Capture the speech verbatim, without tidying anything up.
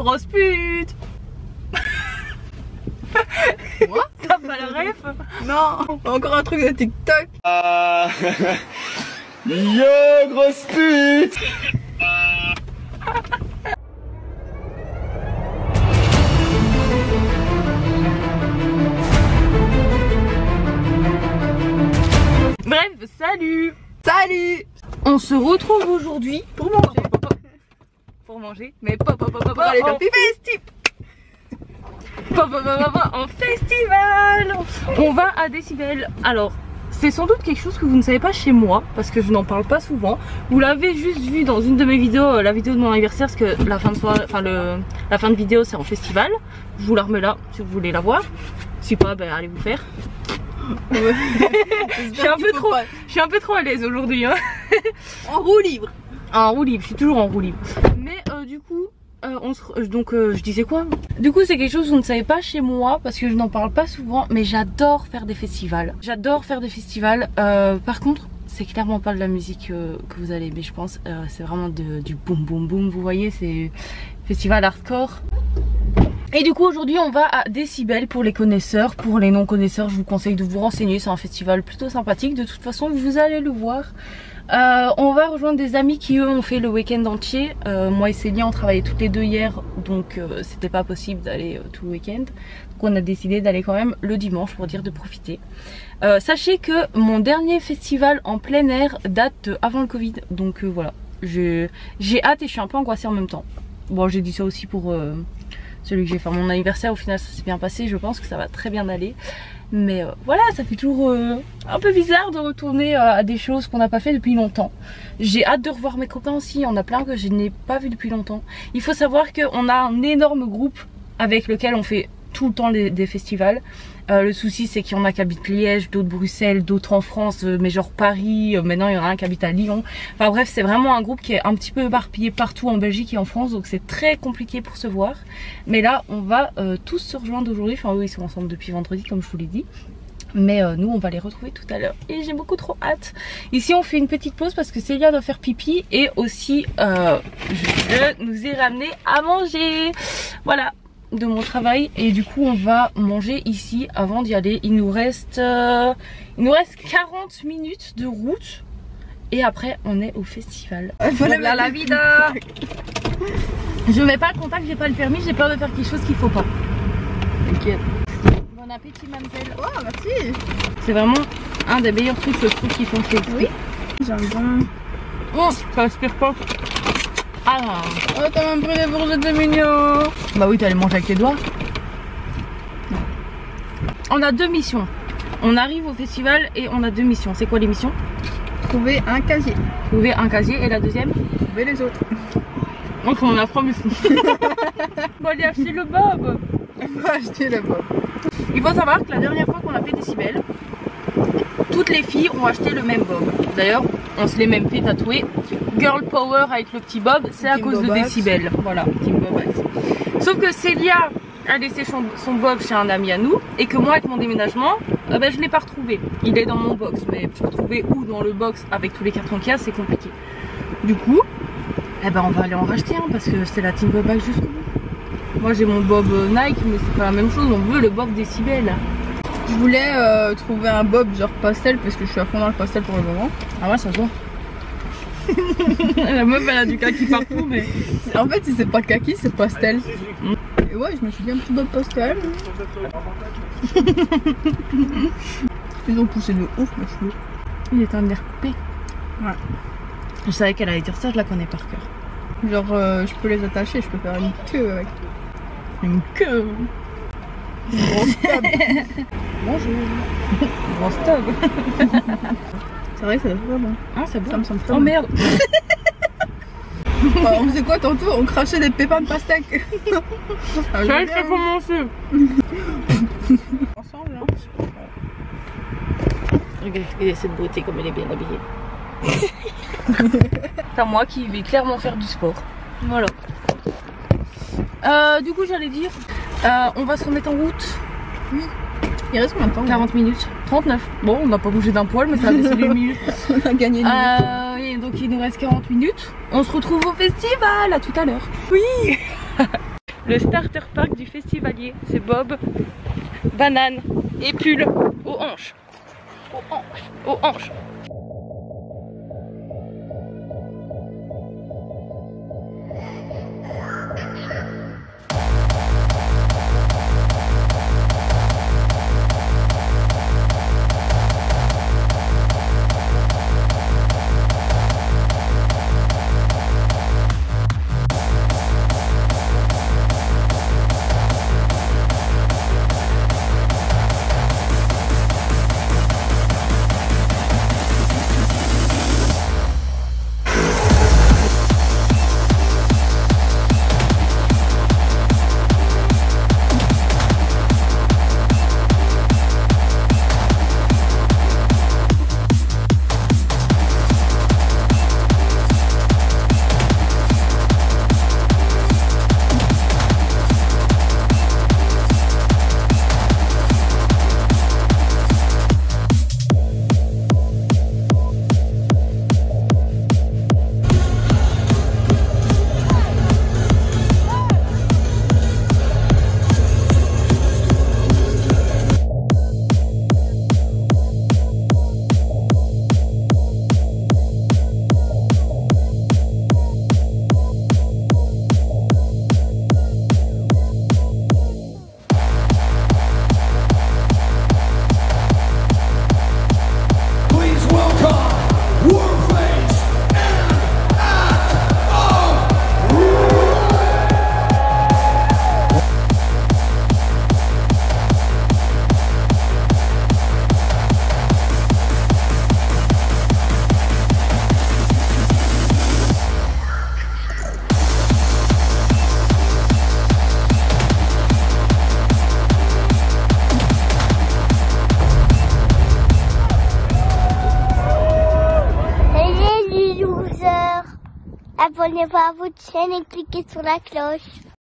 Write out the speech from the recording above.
grosse pute. Quoi? T'as pas le ref? Non, encore un truc de TikTok. Ah. Yo, grosse pute. Bref, salut. Salut. On se retrouve aujourd'hui Pour manger. pour manger, mais pas pas pas pas Pour aller en faire pipi. pas, pas, pas, pas, pas, en festival. On va à Décibel. Alors, c'est sans doute quelque chose que vous ne savez pas chez moi, parce que je n'en parle pas souvent. Vous l'avez juste vu dans une de mes vidéos, la vidéo de mon anniversaire, parce que la fin de soirée, enfin le, la fin de vidéo c'est en festival. Je vous la remets là si vous voulez la voir. Si pas, ben allez vous faire. Ouais. Je suis un peu trop, pas. je suis un peu trop à l'aise aujourd'hui. Hein. En roue libre. En roue libre, je suis toujours en roue libre. Mais euh, du coup, euh, on se... donc euh, je disais quoi? Du coup, c'est quelque chose que vous ne savez pas chez moi parce que je n'en parle pas souvent, mais j'adore faire des festivals. J'adore faire des festivals. Euh, par contre, c'est clairement pas de la musique euh, que vous allez aimer, je pense. Euh, c'est vraiment de, du boum boum boum. Vous voyez, c'est festival hardcore. Et du coup aujourd'hui on va à Décibel pour les connaisseurs. Pour les non connaisseurs je vous conseille de vous renseigner, c'est un festival plutôt sympathique. De toute façon vous allez le voir. euh, On va rejoindre des amis qui eux ont fait le week-end entier. euh, Moi et Célia on travaillait toutes les deux hier, donc euh, c'était pas possible d'aller euh, tout le week-end. Donc on a décidé d'aller quand même le dimanche pour dire de profiter. euh, Sachez que mon dernier festival en plein air date de avant le Covid. Donc euh, voilà, j'ai hâte et je suis un peu angoissée en même temps. Bon j'ai dit ça aussi pour... Euh, celui que j'ai fait mon anniversaire, au final ça s'est bien passé, je pense que ça va très bien aller. Mais euh, voilà, ça fait toujours euh, un peu bizarre de retourner euh, à des choses qu'on n'a pas fait depuis longtemps. J'ai hâte de revoir mes copains aussi, il y en a plein que je n'ai pas vu depuis longtemps. Il faut savoir qu'on a un énorme groupe avec lequel on fait tout le temps les, des festivals. Euh, le souci c'est qu'il y en a qui habitent Liège, d'autres Bruxelles, d'autres en France, euh, mais genre Paris, euh, maintenant il y en a un qui habite à Lyon. Enfin bref, c'est vraiment un groupe qui est un petit peu éparpillé partout en Belgique et en France, donc c'est très compliqué pour se voir. Mais là on va euh, tous se rejoindre aujourd'hui, enfin eux ils sont ensemble depuis vendredi comme je vous l'ai dit. Mais euh, nous on va les retrouver tout à l'heure et j'ai beaucoup trop hâte. Ici on fait une petite pause parce que Célia doit faire pipi et aussi euh, je nous ai ramené à manger. Voilà, de mon travail, et du coup on va manger ici avant d'y aller. Il nous reste euh, il nous reste quarante minutes de route et après on est au festival. Voilà la vida. Je mets pas le contact, j'ai pas le permis, j'ai peur de faire quelque chose qu'il faut pas. T'inquiète. Bon appétit mademoiselle. Oh merci. C'est vraiment un des meilleurs trucs que je trouve qu'ils font chez eux. Oui, j'aime bien. Oh, ça aspire pas. Ah non. Oh t'as même pris des bourgettes, c'est mignon. Bah oui, t'allais manger avec tes doigts. On a deux missions. On arrive au festival et on a deux missions. C'est quoi les missions? Trouver un casier. Trouver un casier, et la deuxième? Trouver les autres. Donc on a promis. On va aller acheter le bob. On va acheter le bob. Il faut savoir que la dernière fois qu'on a fait Décibel, toutes les filles ont acheté le même bob. D'ailleurs, on se l'est même fait tatouer. Girl Power avec le petit bob, c'est à cause de Décibel. Voilà, Team Bobax. Sauf que Célia a laissé son, son bob chez un ami à nous, et que moi avec mon déménagement, euh, ben, je ne l'ai pas retrouvé. Il est dans mon box, mais je retrouver où dans le box avec tous les cartons qu'il y a, c'est compliqué. Du coup, eh ben, on va aller en racheter un, parce que c'est la Team Bobax jusqu'au bout. Moi j'ai mon bob Nike, mais c'est pas la même chose, on veut le bob Décibel. Je voulais euh, trouver un bob genre pastel parce que je suis à fond dans le pastel pour le moment. Ah ouais, ça se voit. La meuf elle a du kaki partout, mais en fait si c'est pas kaki c'est pastel. Mm. Et ouais, je me suis dit un petit bob pastel. Ils ont poussé de ouf mes cheveux. il est en l'air coupé. Ouais. Je savais qu'elle allait dire ça, je la connais par cœur. Genre euh, je peux les attacher, je peux faire une queue avec. Une queue. Gros stub. Bonjour. Gros stub. C'est vrai que ça doit être bon. Ah c'est bon. Ça me semble très Oh bon. merde. Bah, on faisait quoi tantôt? On crachait des pépins de pastèque. Ah, Ça c'est commencé. Ensemble hein. Regardez cette beauté comme elle est bien habillée. C'est à moi qui vais clairement faire du sport. Voilà. Euh, du coup j'allais dire, euh, on va se remettre en route. Oui. Il reste combien de temps? quarante minutes. trente-neuf. Bon, on n'a pas bougé d'un poil, mais ça a baissé d'une minute. On a gagné une minute. Euh, et donc il nous reste quarante minutes. On se retrouve au festival, à tout à l'heure. Oui. le starter pack du festivalier. C'est Bob, banane et pull aux hanches. Aux hanches. Aux hanches. Abonnez-vous à votre chaîne et cliquez sur la cloche.